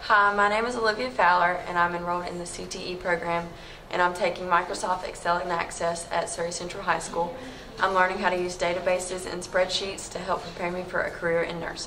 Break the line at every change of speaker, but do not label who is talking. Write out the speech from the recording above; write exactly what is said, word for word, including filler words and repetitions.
Hi, my name is Olivia Fowler and I'm enrolled in the C T E program and I'm taking Microsoft Excel and Access at Surrey Central High School. I'm learning how to use databases and spreadsheets to help prepare me for a career in nursing.